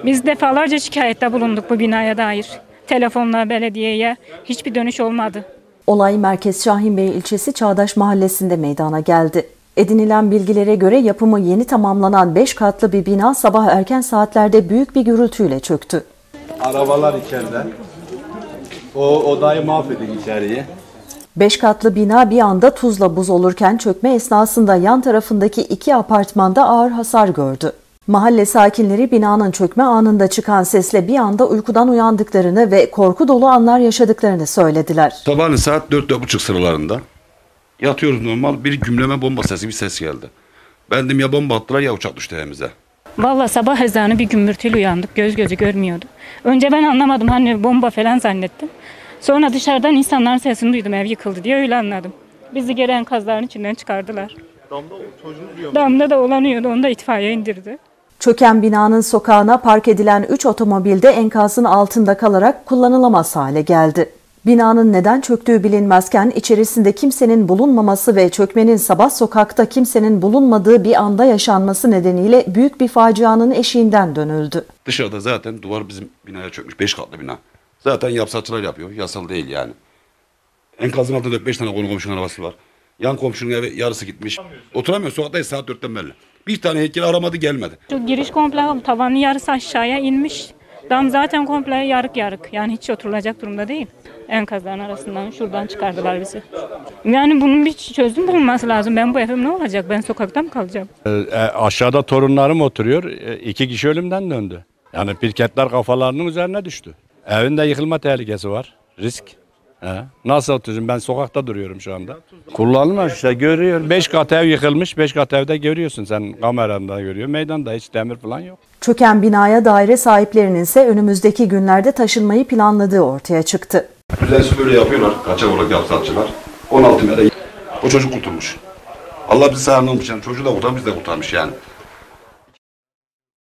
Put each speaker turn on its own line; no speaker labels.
Biz defalarca şikayette bulunduk bu binaya dair. Telefonla belediyeye hiçbir dönüş olmadı.
Olay Merkez Şahinbey ilçesi Çağdaş Mahallesi'nde meydana geldi. Edinilen bilgilere göre yapımı yeni tamamlanan 5 katlı bir bina sabah erken saatlerde büyük bir gürültüyle çöktü.
Arabalar içeride. O odayı mahvedin içeriye.
5 katlı bina bir anda tuzla buz olurken çökme esnasında yan tarafındaki 2 apartmanda ağır hasar gördü. Mahalle sakinleri binanın çökme anında çıkan sesle bir anda uykudan uyandıklarını ve korku dolu anlar yaşadıklarını söylediler.
Sabahleyin saat 4-4.30 sıralarında yatıyoruz normal, bir gümleme bomba sesi bir ses geldi. Ben dedim ya bomba attılar ya uçak düştü evimize.
Vallahi sabah ezanı bir gümbürtüyle uyandık. Göz gözü görmüyordu. Önce ben anlamadım, hani bomba falan zannettim. Sonra dışarıdan insanların sesini duydum, ev yıkıldı diye, öyle anladım. Bizi geri enkazların içinden çıkardılar. Damda da olanıyordu, onu da itfaiye indirdi.
Çöken binanın sokağına park edilen 3 otomobil de enkazın altında kalarak kullanılamaz hale geldi. Binanın neden çöktüğü bilinmezken içerisinde kimsenin bulunmaması ve çökmenin sabah sokakta kimsenin bulunmadığı bir anda yaşanması nedeniyle büyük bir facianın eşiğinden dönüldü.
Dışarıda zaten duvar bizim binaya çökmüş, 5 katlı bina. Zaten yapsatçılar yapıyor, yasal değil yani. Enkazın altında 4-5 tane komşunun arabası var. Yan komşunun evi yarısı gitmiş. Oturamıyor, sokaktayız saat 4'ten belli. Bir tane heykeli aramadı, gelmedi.
Şu giriş komple tavanı yarısı aşağıya inmiş. Dam zaten komple yarık yarık. Yani hiç oturulacak durumda değil. Enkazların arasından şuradan çıkardılar bizi. Yani bunun bir çözüm bulunması lazım. Ben bu evim ne olacak? Ben sokakta mı kalacağım?
Aşağıda torunlarım oturuyor. 2 kişi ölümden döndü. Yani pirketler kafalarının üzerine düştü. Evinde yıkılma tehlikesi var. Risk. Nasıl oturuyorum? Ben sokakta duruyorum şu anda. Kullanılmaz işte, görüyor. 5 kat ev yıkılmış. 5 kat evde görüyorsun sen, kameranda görüyor. Meydanda hiç demir falan yok.
Çöken binaya daire sahiplerinin ise önümüzdeki günlerde taşınmayı planladığı ortaya çıktı.
Düzensiz böyle yapıyorlar, kaçak olarak yapsatçılar. 16 metre o çocuk kurtulmuş. Allah bizi sağlamlamış yani, çocuğu da kurtarmış, biz de kurtarmış yani.